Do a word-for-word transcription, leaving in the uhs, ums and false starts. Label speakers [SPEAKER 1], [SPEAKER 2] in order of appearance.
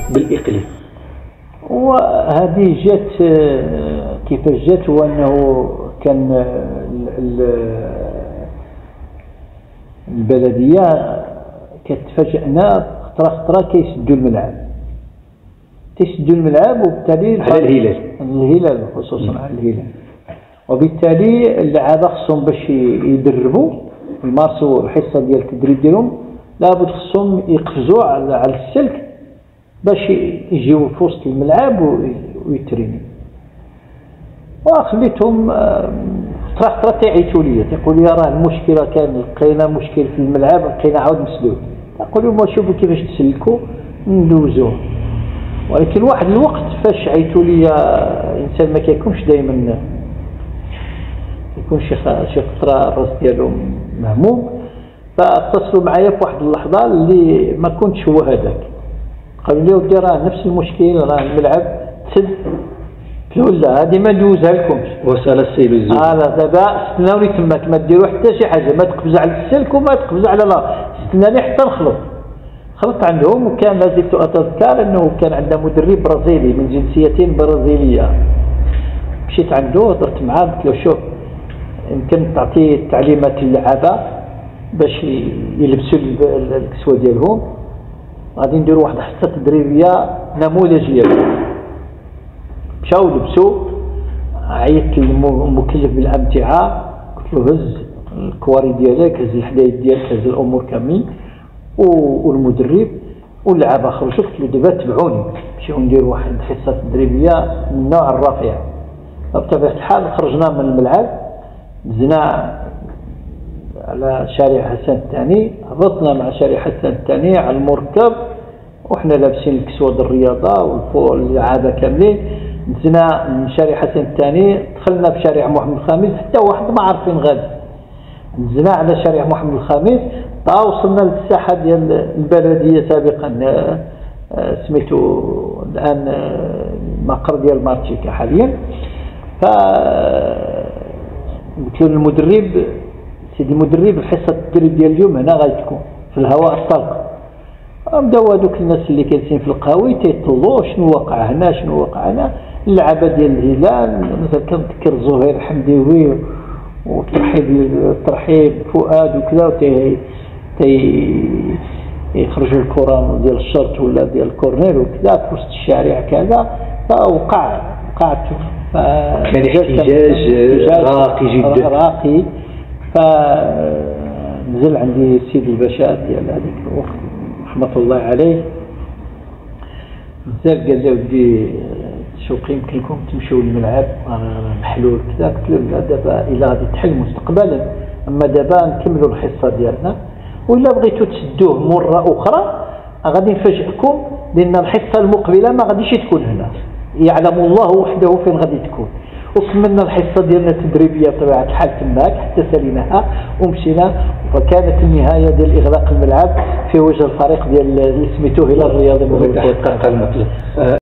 [SPEAKER 1] بالإقليم.
[SPEAKER 2] وهذه جات كيفاش جات، هو أنه كان البلدية كتفاجئنا خطرة خطرة كيسدوا الملعب تيسدوا الملعب وبالتالي
[SPEAKER 1] على الهلال
[SPEAKER 2] الهلال خصوصا على الهلال، وبالتالي اللعابة خصهم باش يدربوا يمارسوا الحصة ديال التدريب ديالهم لابد خصهم يقفزوا على السلك باش يجيو في وسط الملعب ويتريني. وخليتهم خطرة خطرة تيعيطوا لي تيقول لي راه المشكلة كان لقينا مشكل في الملعب لقينا عاود مسدود، نقول لهم شوفوا كيفاش تسلكوا ندوزوه. ولكن واحد الوقت فاش عيطوا لي الانسان ما كيكونش دائما يكون شي شي خطره الراس ديالو مهموم، فاتصلوا معايا في واحد اللحظه اللي ما كنتش هو هذاك، قالوا لي ودي راه نفس المشكل راه الملعب تسد. قلت له لا هذه ما ندوزها لكمش
[SPEAKER 1] وصل السيل الزول.
[SPEAKER 2] اه لا دابا استناوني تماك ما ديروا حتى شي حاجه، ما تقفز على السلك وما تقفز على لا، استناني حتى نخلط. خلطت عندهم وكان ما زلت اتذكر انه كان عندنا مدرب برازيلي من جنسيتين برازيليه، مشيت عنده هضرت معاه قلت له شوف يمكن تعطي تعليمات للعابه باش يلبسوا الكسوه ديالهم، غادي نديروا واحد الحصه تدريبيه نموذجيه. مشاو لبسوا، عيطت للمكلف بالامتعه قلت له هز الكواري ديالك، هز الحدايد ديالك، هز الامور كاملين، والمدرب واللعابه خرجوا. قلت له دابا تبعوني نمشيو نديروا واحد الحصه تدريبيه من النوع الرفيع. بطبيعه الحال خرجنا من الملعب دزنا على شارع حسن الثاني، هبطنا مع شارع حسن الثاني على المركب وحنا لابسين الكسوه ديال الرياضه والفوق اللعابه كاملين، دزنا من شارع حسن الثاني دخلنا بشارع محمد الخامس حتى واحد ما عارفين غادي، دزنا على شارع محمد الخامس تا وصلنا للساحه ديال البلديه سابقا سميتو الان المقر ديال مارتيكا حاليا. ف قلت له للمدرب سيدي المدرب الحصه التدريب ديال اليوم هنا غتكون في الهواء الطلق. بداو هذوك الناس اللي كاينين في القهوي تيطلوا شنو وقع هنا شنو وقع هنا. اللعبه ديال الهلال مثلا كنتذكر زهير حمديوي وترحيب الترحيب فؤاد وكذا وتي تي يخرجوا الكره ديال الشرط ولا ديال الكورنير وكذا في وسط الشارع كذا، فوقع وقعت
[SPEAKER 1] كان احتجاج راقي جدا
[SPEAKER 2] راقي. فنزل عندي السيد الباشا ديال هذيك الوقت رحمه الله عليه، نزل قال لي ودي شوقي يمكن لكم تمشيو للملعب محلول كذا. قلت له لا دابا الا غادي تحل مستقبلا، اما دابا نكملوا الحصه ديالنا، وإلا بغيتوا تسدوه مره اخرى غادي نفاجئكم لان الحصه المقبله ما غاديش تكون هنا، يعلم الله وحده فين غادي تكون. وكملنا الحصه ديالنا التدريبيه بطبيعه الحال تماك حتى ساليناها ومشينا، وكانت النهايه ديال اغلاق الملعب في وجه الفريق ديال اللي سميتوه هلال الرياضي.